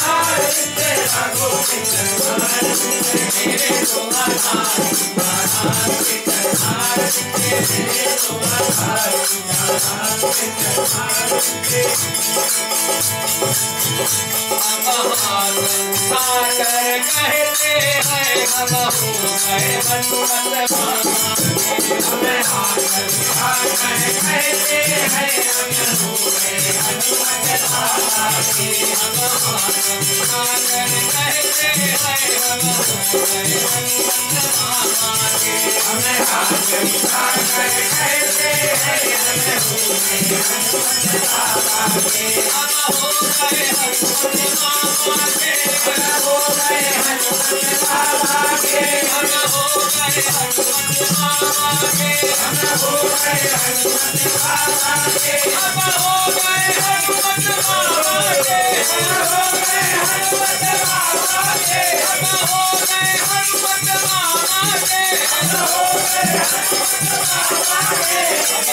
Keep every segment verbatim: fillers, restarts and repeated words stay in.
कहते हैं हम हो गए हनुमत बाबा हमें हाथ उठाकर कहते हैं हम हो गए हनुमत बाबा के हम हाथ उठाकर कहते हैं हम हो गए हनुमत बाबा के हमें हाथ उठाकर कहते हैं हम हो गए हनुमत बाबा के हम हो गए हनुमत बाबा के हम हो गए हनुमत बाबा के हम हो गए हनुमत बाबा के हम हो गए हनुमत बाबा के हम हो गए हनुमत बाबा के हम हो गए हनुमत बाबा के हम हो गए हनुमत बाबा के हम हो गए हनुमत बाबा के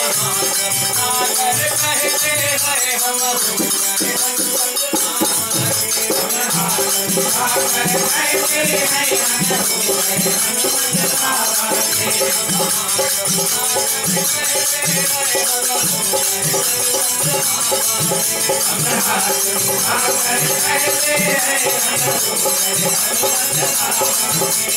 हम कहते हैं हम हो गए हनुमत बाबा के हम हाथ उठाकर कहते हैं हम हो गए हनुमत बाबा के हम हाथ उठाकर कहते हैं हम हो गए हनुमत बाबा के हम हाथ उठाकर कहते हैं हम हो गए हनुमत बाबा के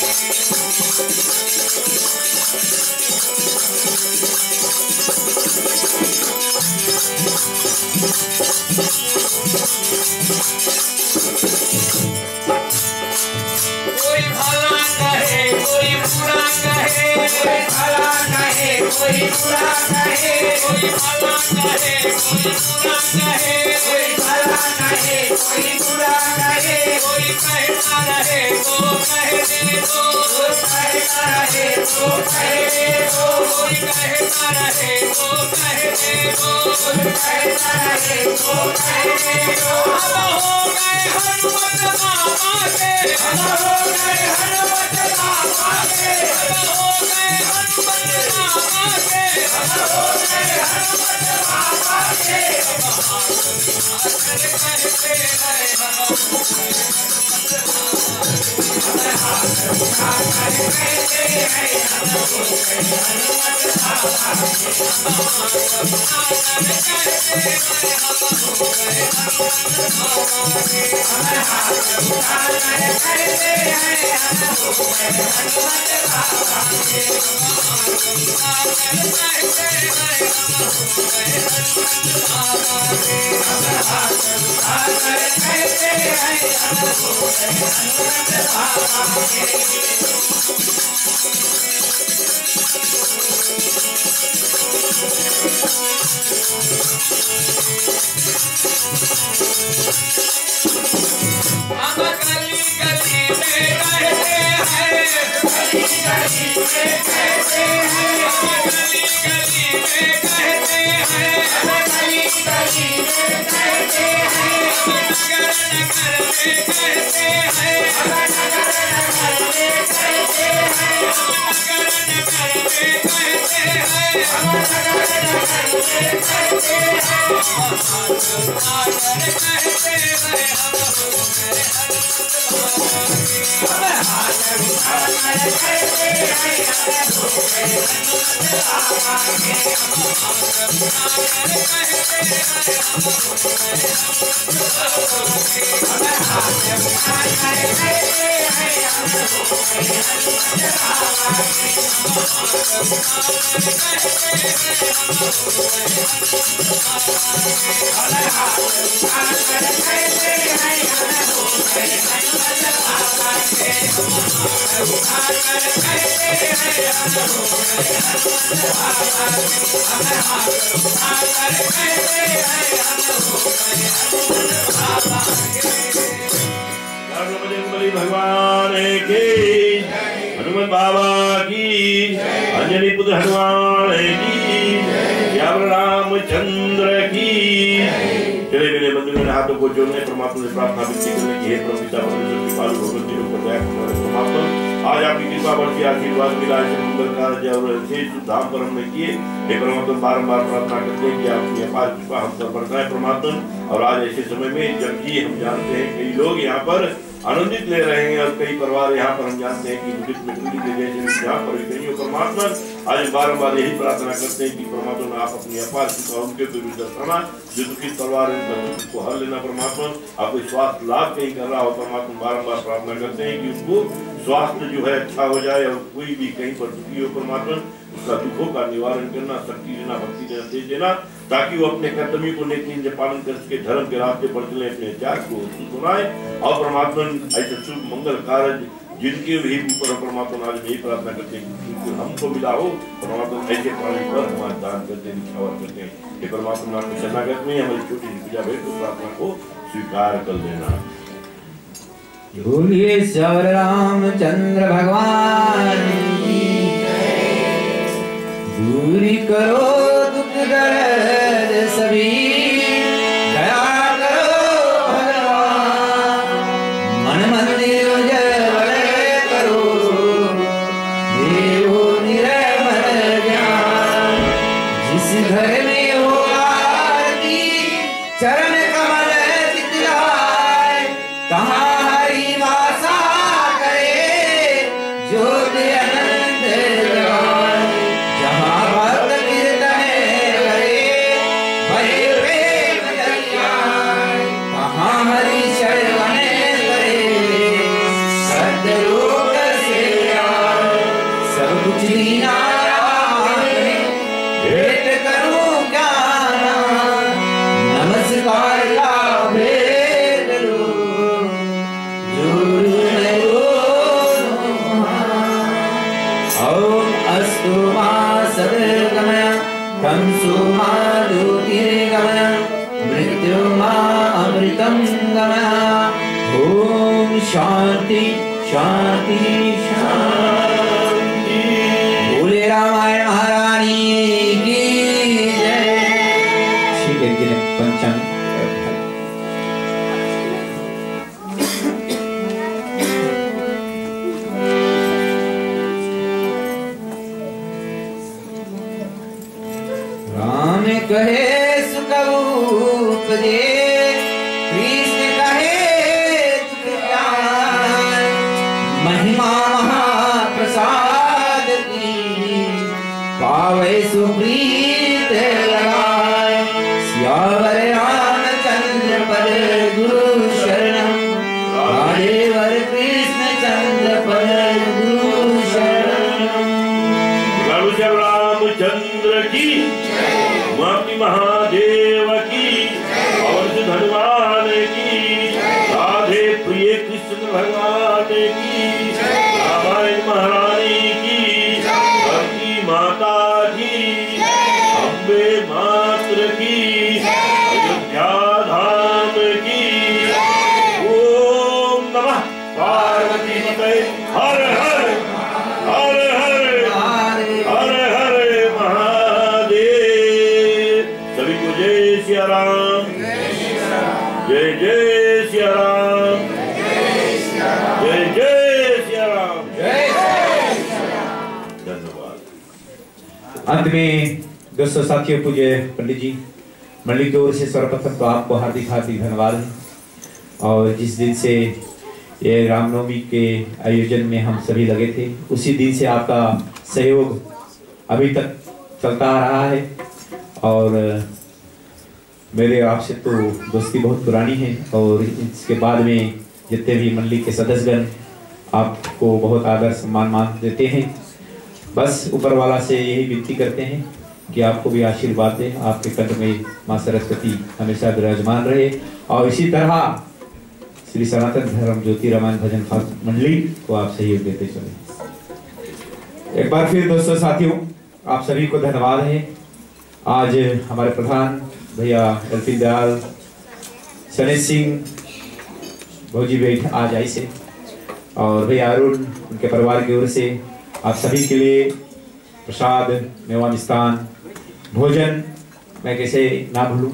कोई भला कहे कोई बुरा कहे कोई भला कहे कोई बुरा कहे कोई भला कहे कोई बुरा कहे कोई भला कहे कोई बुरा कहे कोई कहता रहे तो कह दे दो कोई कहता रहे तो कह दे दो कोई कहता रहे तो कह दे दो कोई कहता रहे तो कह दे दो हम हो गए हनुमत बाबा के हम हो गए हनुमत बाबा के हम हो गए हनुमत बाबा के हम हो गए हनुमत बाबा के हम हाथ उठाकर कहते हैं हम हो गए हनुमत बाबा के हम हाथ उठाकर कहते हैं हम हो गए हनुमत बाबा के हम हाथ उठाकर कहते हैं हम हो गए हनुमत बाबा के हम हाथ उठाकर कहते हैं हम हो गए हनुमत बाबा के हम हाथ उठाकर कहते हैं हम हो गए हनुमत बाबा के हम हाथ उठाकर कहते हैं हम हो गए हनुमत बाबा के हम गली गली में रहते हैं गली गली में कहते हैं हम गली गली में कहते हैं हम गली गली में कहते हैं हम नगर नगर में कहते हैं हम नगर नगर में कहते हैं हम नगर नगर में कहते हैं हम नगर नगर में कहते हैं हम हाथ उठाकर कहते हैं हम हो गए हनुमत बाबा के हम हाथ उठाकर कहते हैं हम हो गए हनुमत बाबा के हम हाथ उठाकर कहते हैं हम हो गए हनुमत बाबा के हम हाथ उठाकर कहते हैं हम हो गए हनुमत बाबा के हम हाथ उठाकर कहते हैं हम हो गए हनुमत बाबा के हम हाथ उठाकर कहते हैं हम हो गए हनुमत बाबा के हम हाथ उठाकर कहते हैं हम हो गए हनुमत बाबा के हम हाथ उठाकर कहते हैं हम हो गए हनुमत बाबा के बजरंगबली भगवान की हनुमत बाबा की अंजनी पुत्र हनुमान की श्याम रामचंद्र की। चले मेरे बंधु मेरे हाथों को जोड़ने परमात्मा से प्रार्थना विनती करने की हे परम पिता परमेश्वर की पालना भगवती रूप में परमात्मा आज आपकी कृपा बढ़ती आशीर्वाद मिला है, मंगल कार्य और ऐसे धाम पर हमने किए। हे परमात्मा बारंबार प्रार्थना करते हैं कि आपकी अपार कृपा हम पर बरसाए परमात्मा। और आज ऐसे समय में जबकि हम जानते हैं कई लोग यहाँ पर आनंदित ले रहे हैं और कई परिवार यहाँ पर हम जानते हैं कि दुखित में दुखी के जैसे यहाँ पर कहीं हो परमात्मा, आज बारंबार यही प्रार्थना करते हैं कि परमात्मा आप अपनी अपार कृपा उनके ऊपर भी दर्शाना, जो दुखित परिवार उनका दुख को हल लेना परमात्मा। आपको स्वास्थ्य लाभ कहीं कर रहा हो परमात्मा, बारंबार प्रार्थना करते हैं कि उनको स्वास्थ्य जो है अच्छा हो जाए और कोई भी कहीं पर दुखी हो परमात्मा, उसका दुखों का निवारण करना, शक्ति देना, भक्ति देना, तेज देना, ताकि वो अपने कर्तव्य को नेक पालन कर सके, धर्म के रास्ते पर चले, अपने त्याग को सुनाए। और परमात्मा ऐसे शुभ मंगल कार्य जिनके भी ऊपर परमात्मा आज यही प्रार्थना करते हैं हमको मिला हो परमात्मा, ऐसे प्राणी पर हमारे दान करते निछावर करते हैं। ये परमात्मा आपकी शरणागत में हमारी छोटी सी पूजा भेंट को प्रार्थना को स्वीकार कर लेना। बोलिए श्री रामचंद्र भगवान की दूरी करो दुख दर्द सभी, दया करो भगवान, मन मंदिर उजागर करो, देवो निर्मल ज्ञान। जिस घर में हो आरती चरण कमल दिखलाए, कहाँ हरि वासा करे, ज्योत अनंत जगाए। जहाँ भक्त कीर्तन करे, भय प्रेम जगाए, कहाँ हरि शरण करे, सद्लोक से आए। सब कुछ दीना आपने, भेंट करूं क्या नाम, नमस्कार का भेंट लो, जोरू मैं दोनों हाथ। ओम अस्तु मां सदगमय, तमसु मां ज्योतिर्गमय, मृत्यु मां अमृतं गमय। ओम शांति शांति शांति। बोले रामायण महारानी की जय। ठीक है, इनके पंचांग राम कहे सुख उपजे, कृष्ण कहे दुख ज्ञान। महिमा महाप्रसाद की, पावे सुप्रीत लगाए। सियावर रामचंद्र पर गुरु शरणम, राजेवर कृष्ण चंद्र पर गुरु शरणम। रामचंद्र की, माती महादेव की, और हनुमान की, राधे प्रिय कृष्ण भगवान की, रामायण महारानी की, धरती माता की, अम्बे मात्र की, अयोध्या धाम की। ओम नमः पार्वती पते, हर हर हर हर हर हर महादेव। सभी को जय सिया राम, जय जय सिया राम, जय जय सिया राम, धन्यवाद। अंत में दोस्तों साथियों, पूज्य पंडित जी मंडली की ओर से सर्वप्रथम तो आपको हार्दिक हार्दिक धन्यवाद है। और जिस दिन से ये रामनवमी के आयोजन में हम सभी लगे थे, उसी दिन से आपका सहयोग अभी तक चलता आ रहा है। और मेरे आपसे तो दोस्ती बहुत पुरानी है, और इसके बाद में जितने भी मंडली के सदस्यगण आपको बहुत आदर सम्मान मान देते हैं। बस ऊपर वाला से यही विनती करते हैं कि आपको भी आशीर्वाद दें, आपके कंठ में माँ सरस्वती हमेशा विराजमान रहे। और इसी तरह श्री सनातन धर्म ज्योति रामायण भजन मंडली को आप सहयोग देते चले। एक बार फिर दोस्तों साथियों, आप सभी को धन्यवाद है। आज हमारे प्रधान भैया एलपी दयाल सनेश सिंह भौजी बैठ आज आई से, और भैया अरुण उनके परिवार की ओर से आप सभी के लिए प्रसाद, मेवा मिष्ठान, भोजन मैं कैसे ना भूलूं।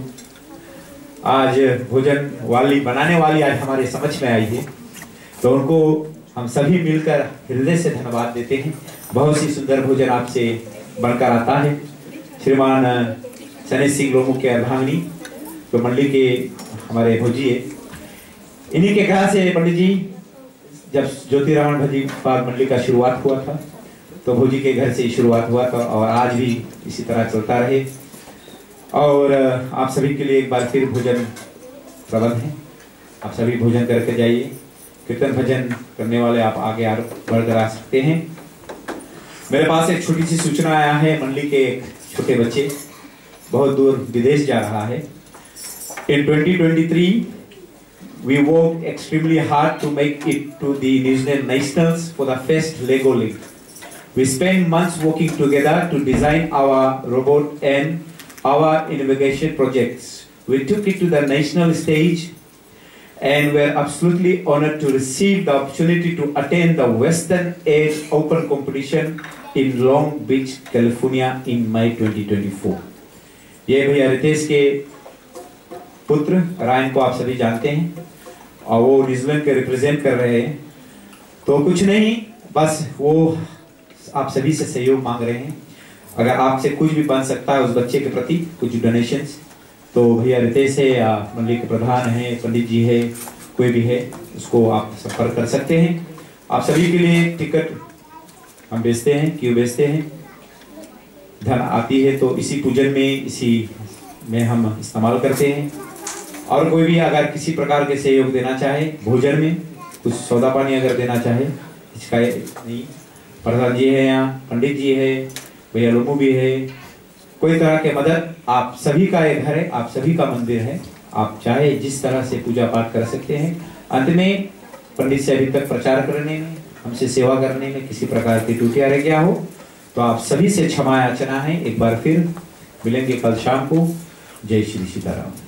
आज भोजन वाली बनाने वाली आज हमारे समझ में आई है, तो उनको हम सभी मिलकर हृदय से धन्यवाद देते हैं। बहुत ही सुंदर भोजन आपसे बनकर आता है। श्रीमान सनी सिंह लोमू के अर्धांगिनी तो मंडली के हमारे भोजी है, इन्हीं के कहा से पंडित जी जब ज्योतिरामन भजी बाग मंडली का शुरुआत हुआ था तो भोजी के घर से ही शुरुआत हुआ था और आज भी इसी तरह चलता रहे। और आप सभी के लिए एक बार फिर भोजन प्रबंध है, आप सभी भोजन करके जाइए। कीर्तन भजन करने वाले आप आगे आगे बढ़कर आ सकते हैं। मेरे पास एक छोटी सी सूचना आया है, मंडली के एक छोटे बच्चे बहुत दूर विदेश जा रहा है। In twenty twenty three we worked extremely hard to make it to the New Zealand Nationals for the first Lego League. We spent months working together to design our robot and our navigation projects. We took it to the national stage and were absolutely honored to receive the opportunity to attend the Western Edge Open competition in Long Beach, California in May twenty twenty-four. ये भैया रितेश के पुत्र Ryan को आप सभी जानते हैं और वो न्यूजीलैंड के रिप्रेजेंट कर रहे हैं। तो कुछ नहीं, बस वो आप सभी से सहयोग मांग रहे हैं। अगर आपसे कुछ भी बन सकता है उस बच्चे के प्रति कुछ डोनेशंस, तो भैया रितेश है या मंडली के प्रधान है, पंडित जी है, कोई भी है, उसको आप संपर्क कर सकते हैं। आप सभी के लिए टिकट हम बेचते हैं, क्यों बेचते हैं, धन आती है तो इसी पूजन में इसी में हम इस्तेमाल करते हैं। और कोई भी अगर किसी प्रकार के सहयोग देना चाहे, भोजन में कुछ सौदा पानी अगर देना चाहे, इसका नहीं, प्रधान जी है यहाँ, पंडित जी है, भैया लोमू भी है, कोई तरह के मदद, आप सभी का एक घर है, आप सभी का मंदिर है, आप चाहे जिस तरह से पूजा पाठ कर सकते हैं। अंत में पंडित से अभी तक प्रचार करने में, हमसे सेवा करने में किसी प्रकार की त्रुटियां रह गया हो तो आप सभी से क्षमा याचना है। एक बार फिर मिलेंगे कल शाम को। जय श्री सीताराम।